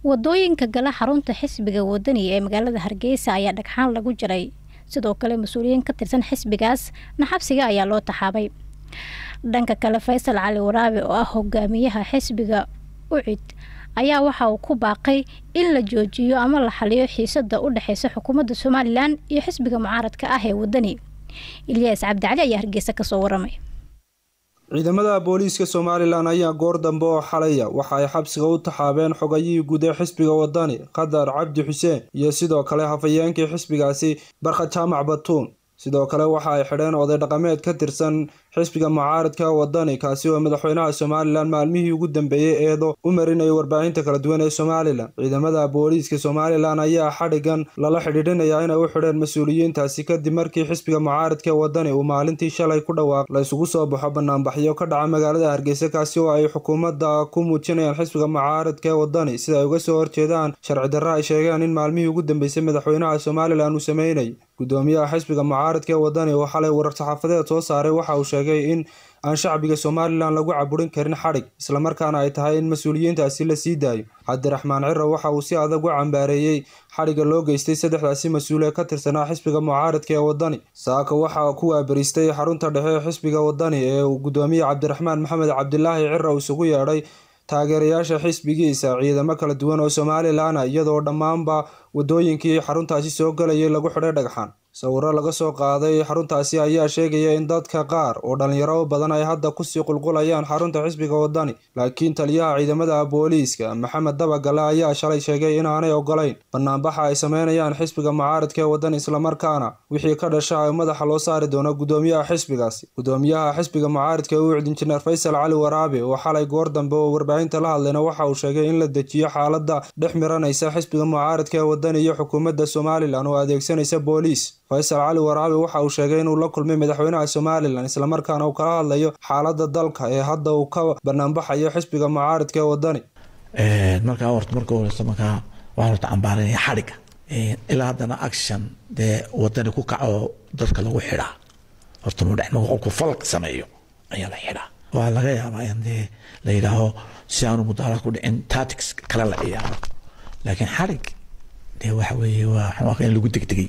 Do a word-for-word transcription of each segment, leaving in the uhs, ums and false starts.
wadooyinka gala xarunta xisbiga wadani ee magaalada Hargeysa ayaa dhagxaan lagu jiray sidoo kale mas'uuliyiin ka tirsan xisbigaas naxabsiga ayaa loo taxaabay dhanka kale Faysal Cali Waraabe oo ah hogaamiyaha xisbiga ucid ayaa waxa uu ku baaqay in la joojiyo ama la xaliyo xiisada u dhaxaysa xukuumadda Somaliland iyo xisbiga mucaaradka ah ee wadani Ilyas Cabdi Cali ayaa Hargeysa ka soo waramay ciidamada booliiska Somaliland ayaa goor dambe oo xalaya waxa ay xabsiga u taxaabeen xogayihii guud ee xisbiga wadani Qadar Cabdi Xuseen iyo sidoo kale hafayeenkii xisbigaasi Barqa Jaamac Batuun sidoo kale waxa ay xidheen oday dhaqameed ka tirsan xisbiga mucaaradka wadani kaasi oo madaxweynaha Somaliland maalmihii ugu dambeeyay eedo u marinay warbaahinta kala duwan ee Somaliland ciidamada booliiska Somaliland ayaa xadhigan lala xidhiidhinaya inay u xidheen mas'uuliyiintaasi kadib markii xisbiga mucaaradka wadani uu maalintii shalay ku dhawaaq la isugu soo baxo banaanbaxyo ka dhaca magaalada Hargeysa kaasi oo ay xukuumadda ku muujinayaan xisbiga mucaaradka wadani sida ay uga soo horjeedaan sharci darro ay sheegeen in maalmihii ugu dambeysay madaxweynaha Somaliland uu sameeyay gudoomiyaha xisbiga mucaaradka wadani oo xalay warar saxaafadeed soo saaray waxa uu sheegay in aan shacbiga Somaliland lagu caburin karin xadhig isla markaana ay tahay in mas'uuliyiintaasi la sii daayo Cabdiraxmaan Cirro waxa uu si adag u cambaareeyay xadhiga loo geystay saddexdaasi mas'uul ee ka tirsanaa xisbiga mucaaradka ee wadani saaka waxa uu ku waabiristay xarunta dhexe ee xisbiga wadani ee uu gudoomiyaha Cabdiraxmaan Maxamed Cabdilaahi Cirro isugu yeedhay taageerayaasha xisbigiisa ciidamo kala duwan oo Somaliland iyadoo dhamaanba wadooyinkii xaruntaasi soo galayay lagu xidhay dhagxaan sawirro laga soo qaaday xaruntaasi ayaa sheegaya in dadka qaar oo dhalinyaro badan ay hadda ku sii qulqulayaan xarunta xisbiga wadani laakiin taliyaha ciidamada booliiska Maxamed Dabagale ayaa shalay sheegay in aanay ogolayn banaanbaxa ay sameynayaan xisbiga mucaaradka wadani isla markaana wixii ka dhashay madaxa loo saari doono gudoomiyaha xisbigaasi gudoomiyaha xisbiga mucaaradka uu injineer Faysal Cali Waraabe oo xalay goor dambe oo warbaahinta la hadlayna waxa uu sheegay in la dejiyo xaaladda dhex miranaysa xisbiga mucaaradka wadani iyo xukuumadda Somaliland oo adeegsanaysa booliis Faysal Cali Waraabe waxa uu sheegay inuu la kulmay madaxweynaha Somaliland isla markaana uu kala hadlayo xaaladda dalka ee hadda uu ka banaanbaxayo xisbiga mucaaradka wadani ee marka horta marka uu samaka waxa uu cambaaray xadhiga ee ilaa hadana action de wadani ku kaco dadka lagu xidhaa horta uu dhaxmo qofku falq sameeyo ayaa la xidhaa waa laga yaabaa in la yiraahdo si aanu mudaarad ku dhicin tactics kala la ciyaaro laakiin xadhig de waxa weeye waa in lagu degdegay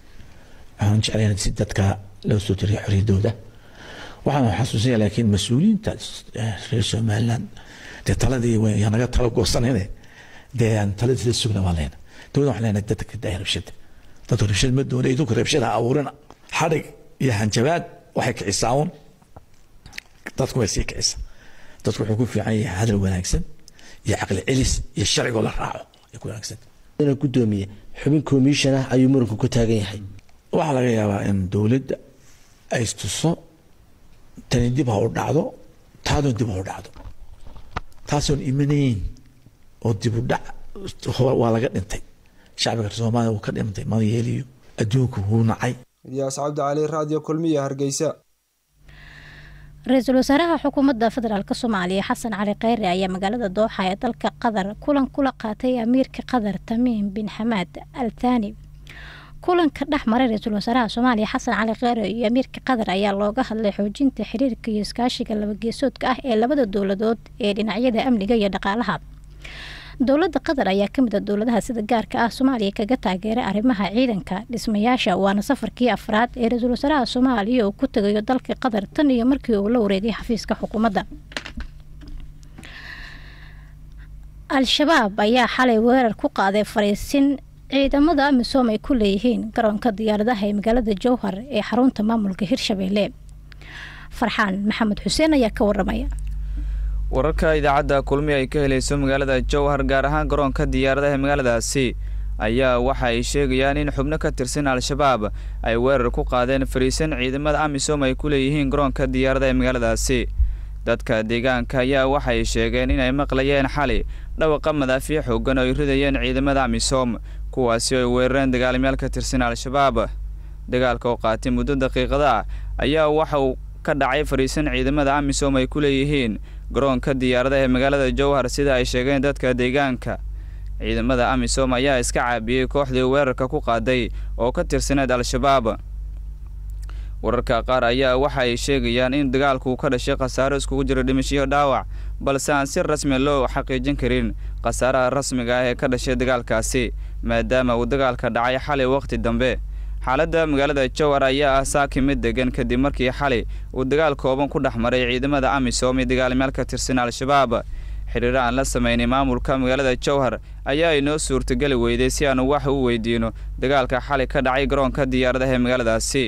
aan jeclaan si dadka loo soo tiriyo xoriyadooda waxaan xasuusinayaa laakiin mas'uuliyiinta reer Somaliland de taladii way naga talo goosanayeen de aan taladii sugna waleen dowladda waxaan leenahay dadka daayirshad dadka rabshad ma doonay idinku rabshada abuurina xadhig iyo hanjabaad waxay ka cisaawon dadku way sii kicisa dadku wuxuu ku fiican yahay hadal wanaagsan iyo aqal celis iyo sharciga la raaco ay ku wanaagsan inuu gudoomiye xubin commission ah ayuu muranku ku taagan yahay waxa laga yaabaa in dawladda ay istuso tani dib ha u dhacdo taadon dib u dhacdo taasoo iimaneyn oo dib u dhac waa laga dhintay shacbiga Soomaaliya uu ka dhintay ma yeeliyo adduunku uu nacay Ilyas Cabdi Cali Radio Kulmiye Hargeysa Ra'iisul Wasaaraha Xukuumadda Federaalka Soomaaliya Xasan Cali Khayre ayaa magaalada Dooxa ee dalka Qatar kulan kula qaatay amiirka Qatar Tamiim bin Hamad Al Thani kulanka dhexmaray Ra'iisul Wasaaraha Soomaaliya Xasan Cali Khayre iyo amiirka Qatar ayaa looga hadlay xoojinta xiriirka iyo iskaashiga laba geesoodka ah ee labada dawladood ee dhinacyada amniga iyo dhaqaalaha dawladda Qatar ayaa kamid ah dawladaha sida gaarka ah Soomaaliya kaga taageeray arrimaha ciidanka dhismayaasha waana safarkii afraad ee Ra'iisul Wasaaraha Soomaaliya uu ku tagayo dalka Qatar tan iyo markii uu la wareegay xafiiska xukuumadda Al-Shabaab ayaa xalay weerar ku qaaday fariisin ciidamada amisom ay ku leeyihiin garoonka diyaaradaha ee magaalada Jowhar ee xarunta maamulka Hirshabelle Farxaan Maxamed Xuseen ayaa ka waramaya wararka idaacadda kulmi ay ka helayso magaalada Jowhar gaar ahaan garoonka diyaaradaha ee magaaladaasi ayaa waxa ay sheegayaan in xubno ka tirsan Al-Shabaab ay weerar ku qaadeen fariisin ciidamada amisom ay ku leeyihiin garoonka diyaaradaha ee magaaladaasi dadka deegaanka ayaa waxa ay sheegeen in ay maqlayeen xali dhawaqa madaafiic xooggan oo ay ridayeen ciidamada amisom kuwaasi oo weerareen dagaalamayaal ka tirsan Al-Shabaab dagaalka oo qaatay muddo daqiiqada ayaa waxa uu ka dhacay fariisin ciidamada amisom ay ku leeyihiin garoonka diyaaradaha ee magaalada Jowhar sida ay sheegeen dadka deegaanka ciidamada amisom ayaa iska caabiyay kooxdii weerarka ku qaaday oo ka tirsaneed Al-Shabaab wararka qaar ayaa waxa ay sheegayaan in dagaalku ka dhashay khasaaro isku jira dhimasho dhaawac balse aan si rasmi loo xaqiijin karin khasaaraha rasmiga ah ee ka dhashay dagaalkaasi maadaama uu dagaalka dhacay xalay waqti dambe xaaladda magaalada Jowhar ayaa ah saaki mid degan kadib markii xalay uu dagaal kooban ku dhaxmaray ciidamada AMISOM ee dagaalmeel ka tirsan Al-Shabaab xiriir aan la sameeyay maamulka magaalada Jowhar ayaa inoo suurtagal weyday si aan wax u weydiino dagaalka xalay ka dhacay garoonka diyaaradaha ee magaaladaasi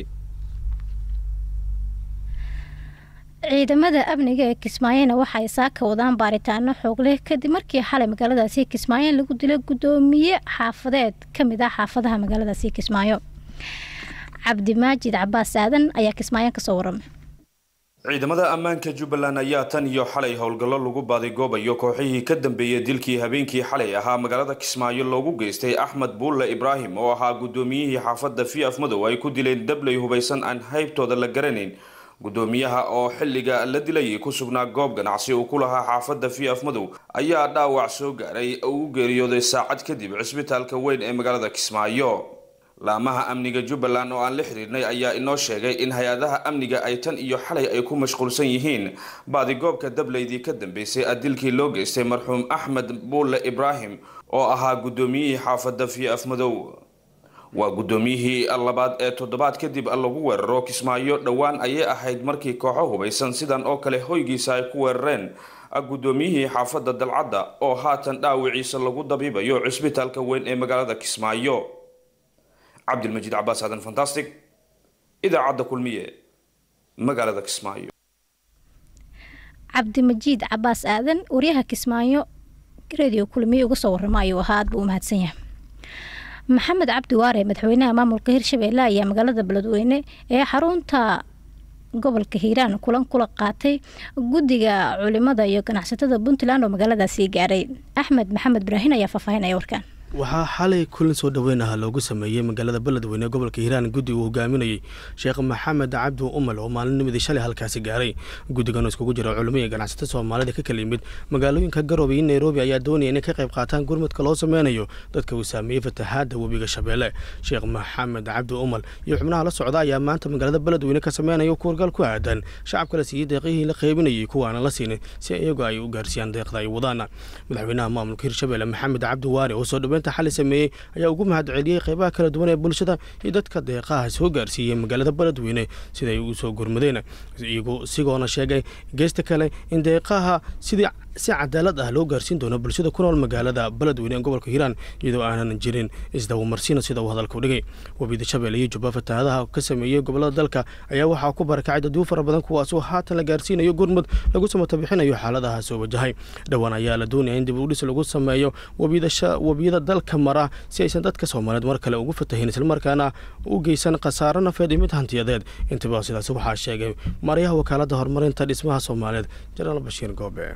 ciidamada amniga ee Kismaayo waxa ay saaka wadaan baaritaano xoog leh kadib markii xalay magaaladaasi Kismaayo lagu dilay gudoomiye xaafadeed kamid ah xaafadaha magaaladaasi Kismaayo Cabdi Maajid Cabbaas Aadan ayaa Kismaayo ka soo waramay ciidamada ammaanka Jubbaland ayaa tan iyo xalay howlgallo lagu baaday goobayo kooxihii ka dambeeyay dilkii habeenkii xalay ahaa magaalada Kismaayo loogu geystay Axmed Buulle Ibraahim oo ahaa gudoomiyihii xaafadda Fiaf Madow ay ku dileen dablay hubaysan aan haybtooda la garanayn gudoomiyaha oo xilliga la dilay ku sugnaa goob ganacsi uu ku lahaa xaafadda Fiaf Madow ayaa dhaawac soo gaaray oo u geeriyooday saacad kadib cisbitaalka weyn ee magaalada Kismaayo laamaha amniga Jubbaland oo aan la xiriirnay ayaa inoo sheegay in hay'adaha amniga ay tan iyo xalay ay ku mashquulsan yihiin baadi goobka dableydii ka dambeysay adilkii loo geystay marxuum Axmed Buulle Ibraahim oo ahaa gudoomiyihii xaafadda Fiaf Madow waa gudoomiyihii labaad ee toddobaad kadib lagu weeraro Kismaayo dhawaan ayay ahayd markii kooxo hubaysan sidan oo kale hoygiisa ay ku weerareen gudoomiyihii xaafadda Dalcadda oo haatan dhaawiciisa lagu dabiibayo cisbitaalka weyn ee magaalada Kismaayo عبد المجيد عباس هذا فانتاستيك إذا عدى كلمية مقالة كسمايو عبد المجيد عباس آذن وريها كسمايو راديو كلمية وقصور مايو هاد بومهات سنة محمد عبد واري مدحوينها مامو القهير شبيلا يا مقالة بلدوينة ايه حرونتا قبل كهيران كلان كلا قاتي قدقا علماء يو كنحسة بنتلان ومقالة سيقاري أحمد محمد براهين يا فافاين يا وركان waxaa xalay kulan soo dhaweynaha loogu sameeyay magaalada Beledweyne gobolka Hiiraan guddiga uu hogaaminayay Sheekh Maxamed Cabdi Umal oo maalinnimadii shalay halkaasi gaaray guddigan iskugu jira culimada ganacsatada Soomaalida ka kala yimid magaalooyinka Garowe iyo Nairobi ayaa doonaya inay ka qayb qaataan gurmadka loo sameeyo dadka uu saameeyay fatahaada webiga Shabeelle Sheekh Maxamed Cabdi Umal iyo xubnaha la socda ayaa maanta magaalada Beledweyne ka sameeyo kuurgal ku aadan shacabka la siiyay deeqihii la qaybinayay kuwaana la siinay si iyagu ay u gaarsiiyaan deeqda ay wadaan madaxweynaha maamulka Hirshabeelle Maxamed Cabdi Waare oo soo dhaweyn xalay sameeyay ayaa ugu mahad celiyay qaybaha kala duwan ee bulshada iyo dadka deeqaha soo gaarsiiyay magaalada Beledweyne sida ay u soo gurmadeen iyagoo sigoona sheegay geesta kale in deeqaha sidii si cadaalad ah loo gaarsiin doono bulshada ku nool magaalada Beledweyne gobolka Hiiraan iyadoo aanan jirin isdaw marsiina sida uu hadalku dhigay wabida Shabeelle iyo Jubba fatahaadaha ka sameeyay gobolada dalka ayaa waxa ku barakacay dad fara badan kuwaas oo haatan la gaarsiinayo gurmad lagu samata bixinayo xaaladaha soo wajahay dhawaan ayaa la doonayay in dib u dhis lagu sameeyo wabida wabida dalka mara si aysan dadka Soomaaliyeed mar kale ugu fatahin isla markaana u geysan khasaaro nafeed iyo mid hantiyadeed inta sidaas waxa sheegay Maariyaha wakaalada horumarinta dhismaha Soomaaliyeed Jaraal Bashiir Goobe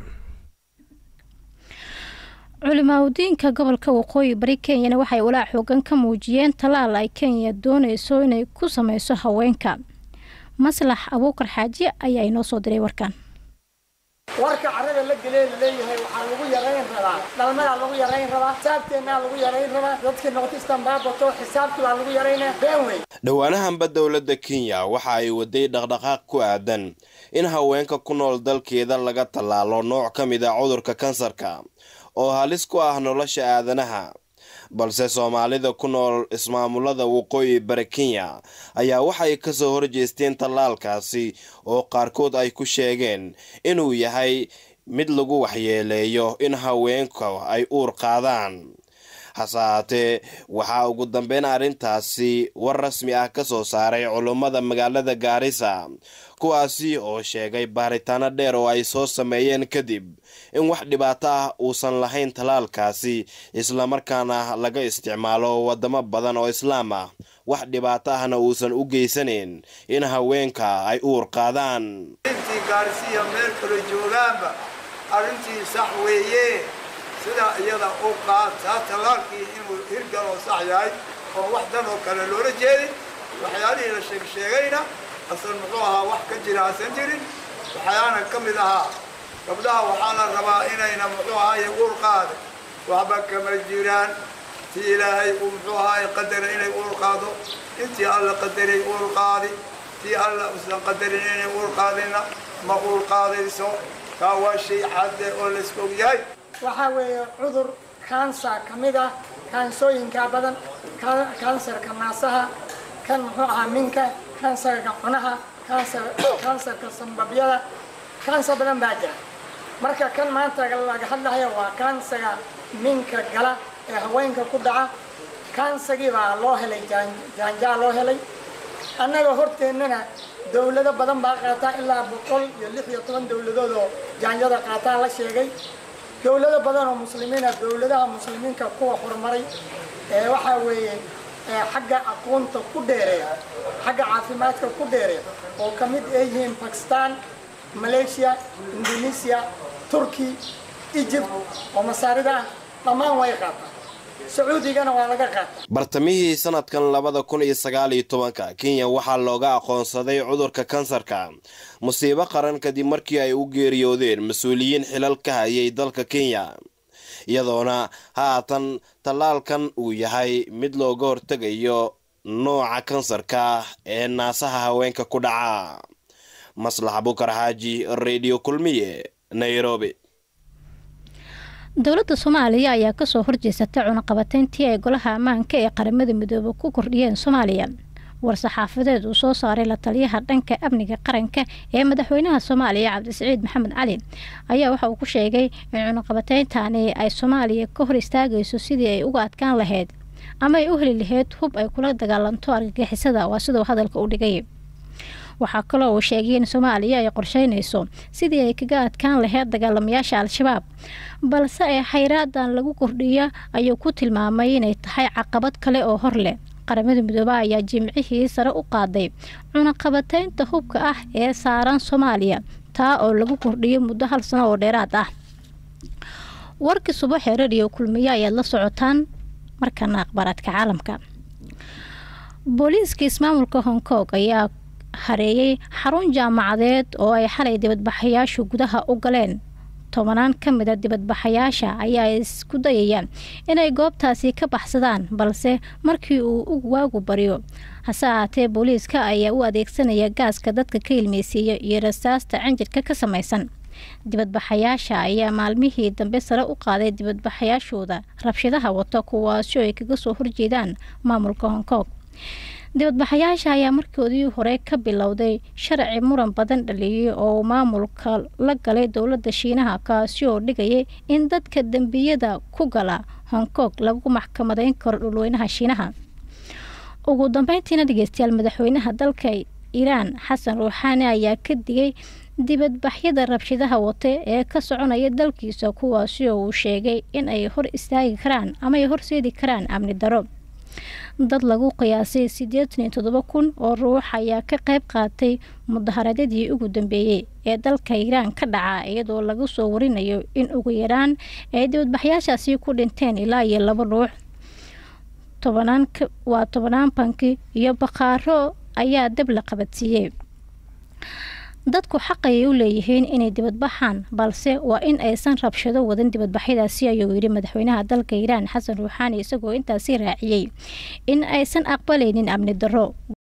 culimada gobolka waqooyi bari Kenya waxay walaac xoogan ka muujiyeen talaal ay Kenya doonayso inay ku sameyso haweenka Maslax Abuukar Xaaji ayaa inoo soo diray warkan warka carada la galay leeyahay waxa lagu yareyn rabaa dhalmada lagu yareyn rabaa saabteena lagu yareyn rabaa dadka noqotistan baabato xisaabta lagu yareynaa beeway dhawaanahanba dawladda Kenya waxa ay waday dhaqdhaqaaq ku aadan in haweenka ku nool dalkeeda laga talaalo nooc kamid ah cudurka kansarka oo halis ku ah nolosha aadanaha balse Soomaalida ku nool ismaamulada waqooyi bari Kenya ayaa waxay ka soo horjeesteen talaalkaasi oo qaarkood ay ku sheegeen inuu yahay mid lagu waxyeeleeyo in haweenku ay uur qaadaan hasaate waxa ugu dambeyn arintaasi war rasmi ah ka soo saaray culimada magaalada Gaarisa kuwaasi oo sheegay baaritaano dheer oo ay soo sameeyeen kadib in wax dhibaato ah uusan lahayn talaalkaasi isla markaana laga isticmaalo wadamo badan oo islaam ah wax dhibaato ahna uusan u geysaneyn in haweenka ay uur qaadaan intii Gaarisiya meel kale joogaanba arintii sax weeye sida iyada oo qaata talaalkii inuu hirgalo sax yahay oo wax dan oo kale loo jeedin waxyaalihi la sheegayna asal muxuu ahaa wax ka jira asan jirin waxyaana kamid ahaa gabdhaha waxaa la rabaa inayna muxuu ahaa uur qaado waxba kama jiraan tii ilaahay uu muxuu ahaa qadar inay uur qaado intii alla qadaray uur qaadi tii alla usan qadarin inay uur qaadina ma uur qaadayso kaa waa shay cadde oo la iska ogyahay waxaa weeye cudur kaansa ka mid ah kaansooyinka badan kansarka naasaha kan muxuu ahaa minka kansarka cunaha kansarka sambabyada kansar badan baa jira marka kan maanta laga hadlayo waa kansarka minka gala ee haweenka ku dhaca kansarkii baa loo helay jaanjaa loo helay annaga horteennana dawlado badan baa qaataa ilaa boqol iyo lix iyo toban dawladood oo jaanjada qaataa la sheegay dawlado badan oo muslimiina dawladaha muslimiinka kuwa horumaray ee waxaa weeye xagga aqoonta ku dheereeya xagga caafimaadka ku dheereeya oo ka mid ay yihiin Pakistan, Malaysia, Indonesia, Turkey, Egypt oo masaarida dhammaan way qaataa Sacuudigana waa laga qaatay bartamihii sanadkan labada kun iyo sagaal iyo tobanka Kenya waxaa looga aqoonsaday cudurka kansarka musiibo qaran kadib markii ay u geeriyoodeen mas'uuliyiin xilal ka hayay dalka Kenya iyadoona haatan talaalkan uu yahay mid looga hortagayo nooca kansarka ee naasaha haweenka ku dhaca Maslax Abukar Haji Radio Kulmiye Nairobi dowladda Soomaaliya ayaa ka soo horjeesatay cunaqabateyntii ay golaha ammaanka ee qaramada midoobay ku kordhiyeen Soomaaliya war-saxaafadeed uu soo saaray la taliyaha dhanka amniga qaranka ee madaxweynaha Soomaaliya Cabdisiciid Maxamed Cali ayaa waxa uu ku sheegay in cunaqabateyntaani ay Soomaaliya ka hor istaagayso sidii ay uga adkaan lahayd ama ay u heli lahayd hub ay kula dagaalanto argagixisada waa sidoo hadalka u dhigay waxaa kaloo uu sheegay in Soomaaliya ay qorsheynayso sidii ay kaga adkaan lahayd dagaalamayaasha Al-Shabaab balse ay xayraadan lagu kordhiyo ayuu ku tilmaamay inay tahay caqabad kale oo hor leh qaramada midoobay ayaa jimcihii sare u qaaday cunaqabateynta hubka ah ee saaran Soomaaliya taa oo lagu kordhiyo muddo hal sano oo dheeraad ah warkii subax ee Radio Kulmiye ayaa la socotaan markana akhbaaradka caalamka booliiska ismaamulka Hong Kong ayaa hareeyay xarun jaamacadeed oo ay xalay dibadbaxayaashu gudaha u galeen tobanaan ka mid ah dibadbaxayaasha ayaa isku dayayaan inay goobtaasi ka baxsadaan balse markii uu ugu waagu bariyo hase ahaatee booliiska ayaa u adeegsanaya gaaska dadka ka ilmeysiiya iyo rasaasta cinjirka ka samaysan dibadbaxayaasha ayaa maalmihii dambe sare u qaaday dibadbaxayaashooda rabshadaha wata kuwaasi ay kaga soo horjeedaan maamulka Hong Kong dibadbaxayaasha ayaa markoodii hore ka bilowday sharci muran badan dhaliyay oo maamulka la galay dowladda Shiinaha kaasi oo dhigayay in dadka dambiyada ku gala Hong Kong lagu maxkamadeyn karo dhulweynaha Shiinaha ugu dambeyntiina dhageystayaal madaxweynaha dalka Iran Xasan Ruuxaani ayaa ka digay dibadbaxyada rabshadaha wata ee ka soconaya dalkiisa kuwaasi oo uu sheegay in ay hor istaagi karaan ama ay horseedi karaan amni daro dad lagu qiyaasay siddeetan iyo toddoba kun oo ruux ayaa ka qayb qaatay mudaharadadii ugu dambeeyay ee dalka Iran ka dhaca iyadoo lagu soo warinayo in ugu yaraan ay dibadbaxyaashaasi ku dhinteen ilaa iyo laba ruux tobanaan waa tobanaan banki iyo baqaaro ayaa dab la qabadsiiyay dadku xaq ay u leeyihiin inay dibadbaxaan balse waa in aysan rabshado wadan dibadbaxyadaasi ayuu yiri madaxweynaha dalka Iran Xasan Ruuxaani isagoo intaasi raaciyay in aysan aqbalaynin amni darro